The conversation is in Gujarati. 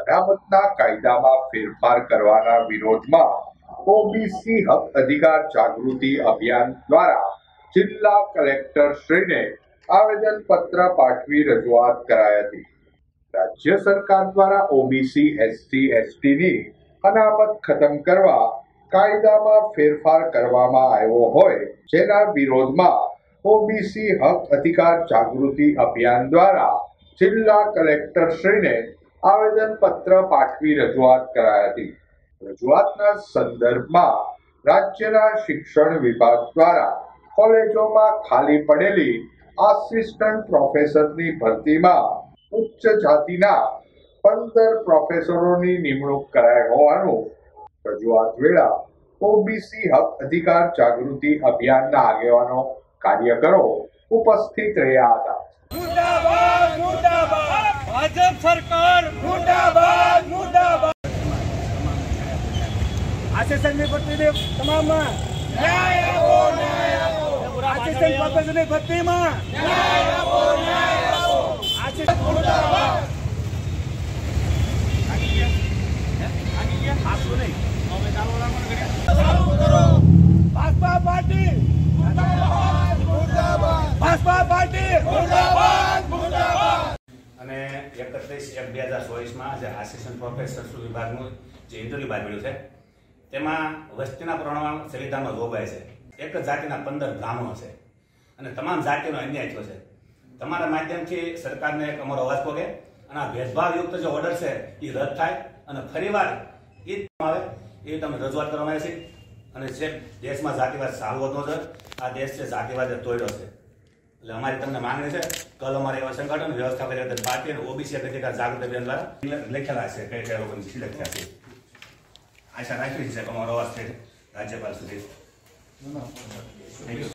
અનામતના કાયદામાં ફેરફાર કરવાના વિરોધમાં ઓબીસી હક અધિકાર જાગૃતિ અભિયાન દ્વારા જિલ્લા કલેક્ટરશ્રીને આવેદનપત્ર પાઠવી રજૂઆત કરાઈ હતી। રાજ્ય સરકાર દ્વારા ઓબીસી એસસી એસટીની અનામત ખતમ કરવા કાયદામાં ફેરફાર કરવામાં આવ્યો હોય, જેના વિરોધમાં ઓબીસી હક અધિકાર જાગૃતિ અભિયાન દ્વારા જિલ્લા કલેક્ટરશ્રીને આવેદનપત્ર પાઠવી રજૂઆત કરાઈ હતી। રજૂઆતના સંદર્ભમાં રાજ્યના શિક્ષણ વિભાગ દ્વારા કોલેજોમાં ખાલી પડેલી આસિસ્ટન્ટ પ્રોફેસરની ભરતીમાં ઉચ્ચ જાતિના 15 પ્રોફેસરોની નિમણૂક કરાઈ હોવાનું રજૂઆત વેળા ઓબીસી હક અધિકાર જાગૃતિ અભિયાનના આગેવાનો કાર્યકરો ઉપસ્થિત રહ્યા હતા। मुर्दाबाद मुर्दाबाद भाजप सरकार मुर्दाबाद मुर्दाबाद आसेसन भर्ती तमाम न्याय आपो आसेसन प्रोफेसर भर्ती में न्याय आपो आसेसन मुर्दाबाद भाजपा पार्टी मुर्दाबाद मुर्दाबाद भाजपा पार्टी मुर्दाबाद मुर्दाबाद। અને 31/1/2024 માં જે આસિસ્ટન્ટ પ્રોફેસર વિભાગનું જે ઇન્ટરવ્યુ બહાર પડ્યું છે તેમાં વસ્તીના પ્રમાણમાં સંવિધાનમાં જોગવાઈ છે એક જ જાતિના 15 બ્રાહ્મણો છે અને તમામ જાતિનો અન્યાય થયો છે। તમારા માધ્યમથી સરકારને એક અમારો અવાજ પહોંચે અને આ ભેદભાવયુક્ત જે ઓર્ડર છે એ રદ થાય અને ફરીવાર એ આવે એ તમે રજૂઆત કરવામાં આવે છે। અને જે દેશમાં જાતિવાદ ચાલવો ન જોઈએ, આ દેશ છે જાતિવાદે તોડ્યો છે। એટલે અમારી તમને માંગણી છે, કલ અમારે એવા સંગઠન વ્યવસ્થા પરિવર્તન પાર્ટી અને ઓબીસી અધિકાર જાગૃતિ અભિયાન દ્વારા લખેલા છે કઈ કઈ લોકોની સિલેક્ટ થયા છે। આશા રાખવી છે કે અમારો અવાજ છે રાજ્યપાલ સુધી।